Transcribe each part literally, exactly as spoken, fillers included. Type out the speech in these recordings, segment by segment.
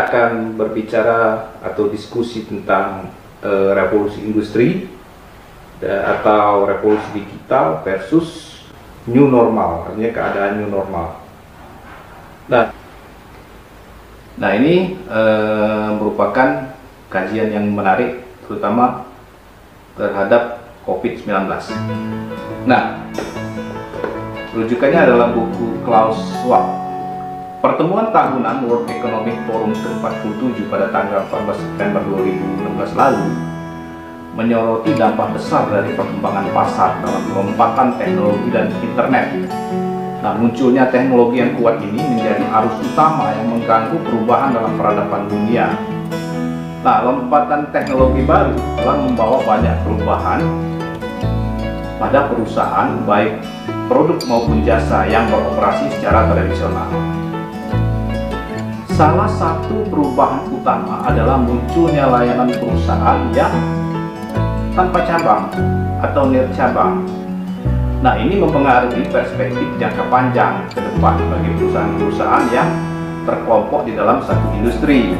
kita akan berbicara atau diskusi tentang uh, revolusi industri da, atau revolusi digital versus new normal, artinya keadaan new normal. Nah, nah ini uh, merupakan kajian yang menarik, terutama terhadap COVID sembilan belas. Nah, rujukannya adalah buku Klaus Schwab, Pertemuan Tahunan World Economic Forum ke empat puluh tujuh pada tanggal empat belas September dua ribu enam belas lalu menyoroti dampak besar dari perkembangan pasar dalam lompatan teknologi dan internet. Nah, munculnya teknologi yang kuat ini menjadi arus utama yang mengganggu perubahan dalam peradaban dunia. Nah, lompatan teknologi baru telah membawa banyak perubahan pada perusahaan, baik produk maupun jasa yang beroperasi secara tradisional. Salah satu perubahan utama adalah munculnya layanan perusahaan yang tanpa cabang atau nircabang. Nah, ini mempengaruhi perspektif jangka panjang ke depan bagi perusahaan-perusahaan yang terkelompok di dalam satu industri.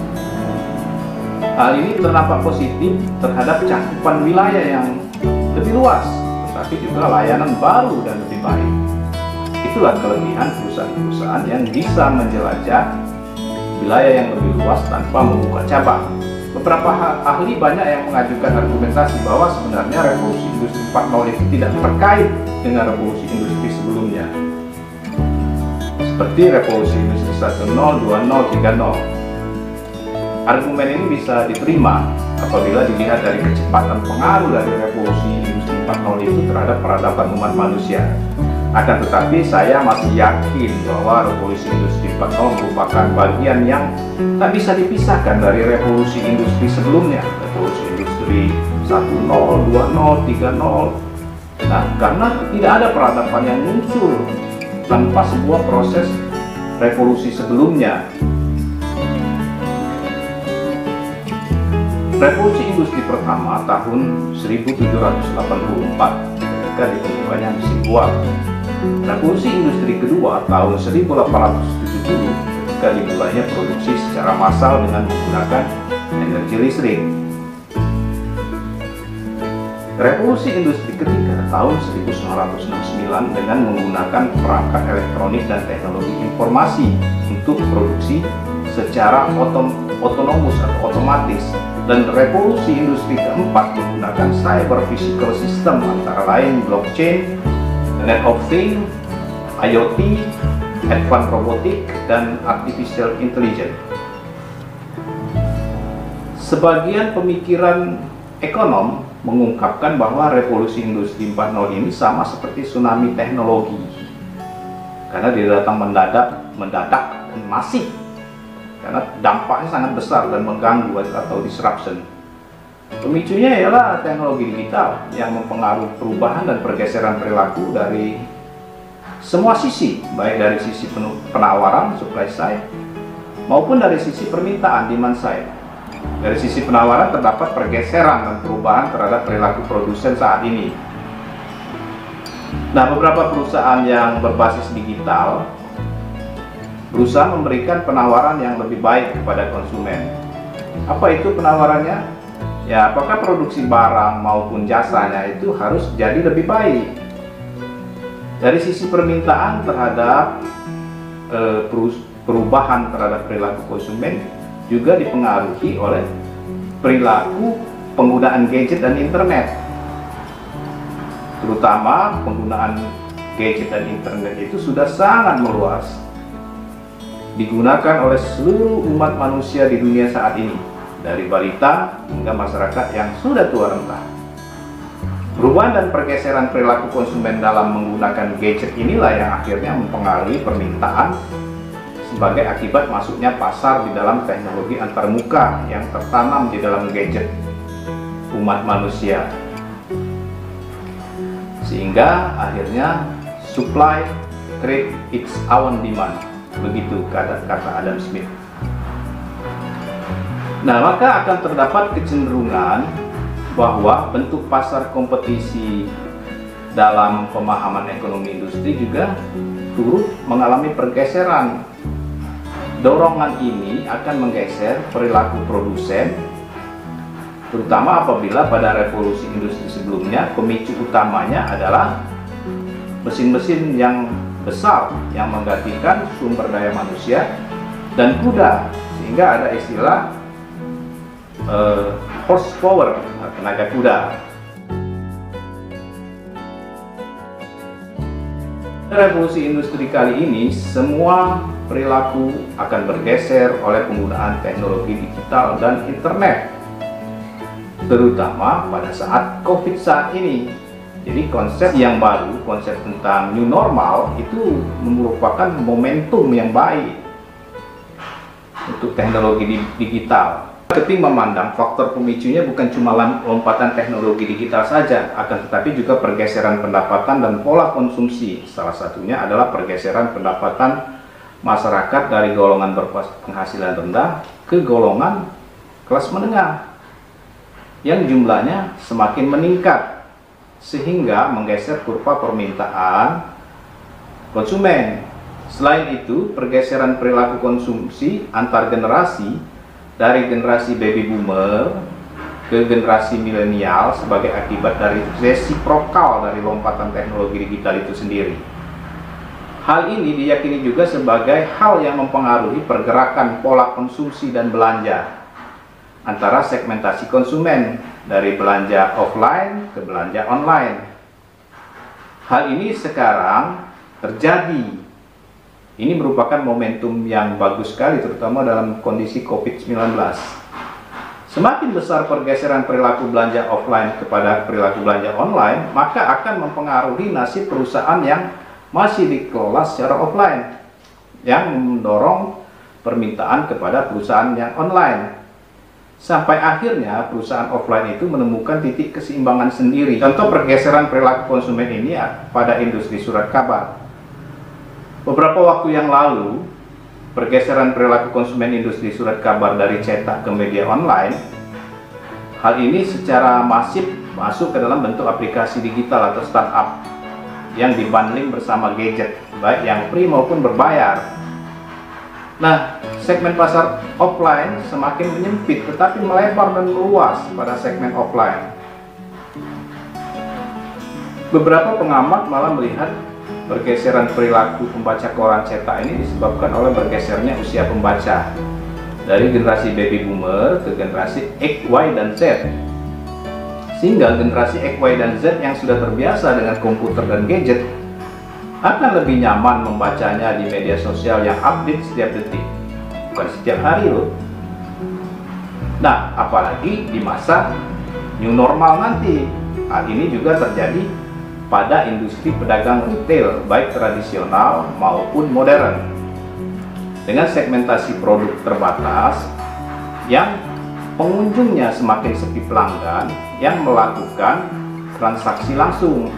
Hal ini terdampak positif terhadap cakupan wilayah yang lebih luas, tetapi juga layanan baru dan lebih baik. Itulah kelebihan perusahaan-perusahaan yang bisa menjelajah wilayah yang lebih luas tanpa membuka cabang. Beberapa ahli banyak yang mengajukan argumentasi bahwa sebenarnya revolusi industri empat titik nol itu tidak terkait dengan revolusi industri sebelumnya, seperti revolusi industri satu titik nol, dua titik nol, tiga titik nol. Argumen ini bisa diterima apabila dilihat dari kecepatan pengaruh dari revolusi industri empat titik nol itu terhadap peradaban umat manusia. Akan tetapi saya masih yakin bahwa revolusi industri empat titik nol merupakan bagian yang tak bisa dipisahkan dari revolusi industri sebelumnya, revolusi industri satu titik nol, dua titik nol, tiga titik nol. Nah, karena tidak ada peradaban yang muncul tanpa sebuah proses revolusi sebelumnya. Revolusi industri pertama tahun seribu tujuh ratus delapan puluh empat ketika ditemukannya mesin uap. Revolusi industri kedua tahun seribu delapan ratus tujuh puluh ketika dimulainya produksi secara massal dengan menggunakan energi listrik. Revolusi industri ketiga tahun seribu sembilan ratus enam puluh sembilan dengan menggunakan perangkat elektronik dan teknologi informasi untuk produksi secara otom otonomus atau otomatis. Dan revolusi industri keempat menggunakan cyber physical system antara lain blockchain, Internet of Things, I O T, advanced robotic, dan artificial intelligence. Sebagian pemikiran ekonom mengungkapkan bahwa revolusi industri empat titik nol ini sama seperti tsunami teknologi karena dia datang mendadak, mendadak dan masif, karena dampaknya sangat besar dan mengganggu atau disruption. Pemicunya ialah teknologi digital yang mempengaruhi perubahan dan pergeseran perilaku dari semua sisi, baik dari sisi penawaran supply side maupun dari sisi permintaan demand side. Dari sisi penawaran terdapat pergeseran dan perubahan terhadap perilaku produsen saat ini. Nah, beberapa perusahaan yang berbasis digital berusaha memberikan penawaran yang lebih baik kepada konsumen. Apa itu penawarannya? Ya, apakah produksi barang maupun jasanya itu harus jadi lebih baik. Dari sisi permintaan terhadap e, perubahan terhadap perilaku konsumen juga dipengaruhi oleh perilaku penggunaan gadget dan internet. Terutama penggunaan gadget dan internet itu sudah sangat meluas, digunakan oleh seluruh umat manusia di dunia saat ini, dari balita hingga masyarakat yang sudah tua renta. Perubahan dan pergeseran perilaku konsumen dalam menggunakan gadget inilah yang akhirnya mempengaruhi permintaan sebagai akibat masuknya pasar di dalam teknologi antarmuka yang tertanam di dalam gadget umat manusia. Sehingga akhirnya supply create its own demand. Begitu kata, kata Adam Smith. Nah, maka akan terdapat kecenderungan bahwa bentuk pasar kompetisi dalam pemahaman ekonomi industri juga turut mengalami pergeseran dorongan ini akan menggeser perilaku produsen, terutama apabila pada revolusi industri sebelumnya pemicu utamanya adalah mesin-mesin yang besar yang menggantikan sumber daya manusia dan kuda, sehingga ada istilah uh, horsepower, tenaga kuda. Revolusi industri kali ini semua perilaku akan bergeser oleh penggunaan teknologi digital dan internet, terutama pada saat COVID saat ini. Jadi konsep yang baru, konsep tentang new normal itu merupakan momentum yang baik untuk teknologi digital. Marketing memandang faktor pemicunya bukan cuma lompatan teknologi digital saja, akan tetapi juga pergeseran pendapatan dan pola konsumsi. Salah satunya adalah pergeseran pendapatan masyarakat dari golongan berpenghasilan rendah ke golongan kelas menengah yang jumlahnya semakin meningkat, sehingga menggeser kurva permintaan konsumen. Selain itu, pergeseran perilaku konsumsi antar generasi dari generasi baby boomer ke generasi milenial sebagai akibat dari resiprokal dari lompatan teknologi digital itu sendiri. Hal ini diyakini juga sebagai hal yang mempengaruhi pergerakan pola konsumsi dan belanja antara segmentasi konsumen dari belanja offline ke belanja online. Hal ini sekarang terjadi. Ini merupakan momentum yang bagus sekali, terutama dalam kondisi COVID sembilan belas. Semakin besar pergeseran perilaku belanja offline kepada perilaku belanja online, maka akan mempengaruhi nasib perusahaan yang masih dikelola secara offline, yang mendorong permintaan kepada perusahaan yang online. Sampai akhirnya perusahaan offline itu menemukan titik keseimbangan sendiri. Contoh pergeseran perilaku konsumen ini pada industri surat kabar. Beberapa waktu yang lalu, pergeseran perilaku konsumen industri surat kabar dari cetak ke media online, hal ini secara masif masuk ke dalam bentuk aplikasi digital atau startup yang dibundling bersama gadget, baik yang free maupun berbayar. Nah, segmen pasar offline semakin menyempit tetapi melebar dan meluas pada segmen offline. Beberapa pengamat malah melihat pergeseran perilaku pembaca koran cetak ini disebabkan oleh bergesernya usia pembaca dari generasi baby boomer ke generasi X, Y, dan Z, sehingga generasi X, Y, dan Z yang sudah terbiasa dengan komputer dan gadget akan lebih nyaman membacanya di media sosial yang update setiap detik, bukan setiap hari loh. Nah, apalagi di masa new normal nanti. Hal ini juga terjadi pada industri pedagang retail, baik tradisional maupun modern, dengan segmentasi produk terbatas yang pengunjungnya semakin sepi pelanggan yang melakukan transaksi langsung.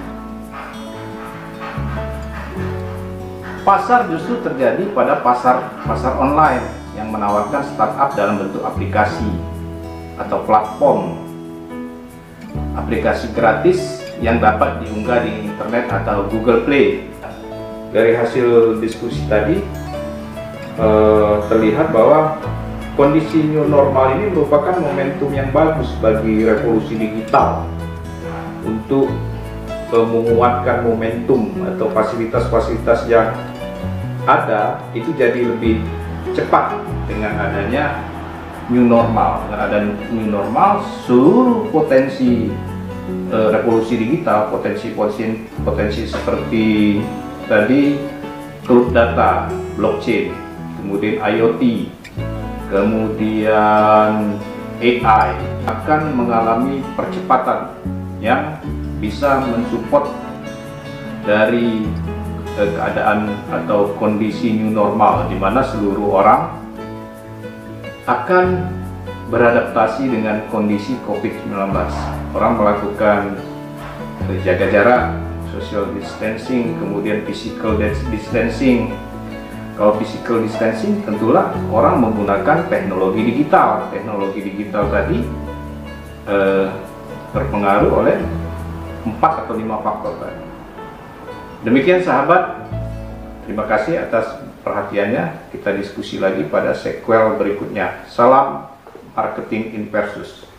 Pasar justru terjadi pada pasar pasar online yang menawarkan startup dalam bentuk aplikasi atau platform, aplikasi gratis yang dapat diunggah di internet atau Google Play. Dari hasil diskusi tadi eh, terlihat bahwa kondisi new normal ini merupakan momentum yang bagus bagi revolusi digital untuk eh, menguatkan momentum atau fasilitas-fasilitas yang ada itu jadi lebih cepat dengan adanya new normal. Dengan adanya new normal, seluruh potensi Uh, revolusi digital, potensi-potensi potensi seperti tadi cloud data, blockchain, kemudian I O T, kemudian A I akan mengalami percepatan yang bisa mensupport dari uh, keadaan atau kondisi new normal, di mana seluruh orang akan beradaptasi dengan kondisi COVID sembilan belas. Orang melakukan jaga jarak, social distancing, kemudian physical distancing. Kalau physical distancing tentulah orang menggunakan teknologi digital. Teknologi digital tadi eh, terpengaruh oleh empat atau lima faktor tadi. Demikian sahabat, terima kasih atas perhatiannya. Kita diskusi lagi pada sequel berikutnya. Salam marketing in Persus.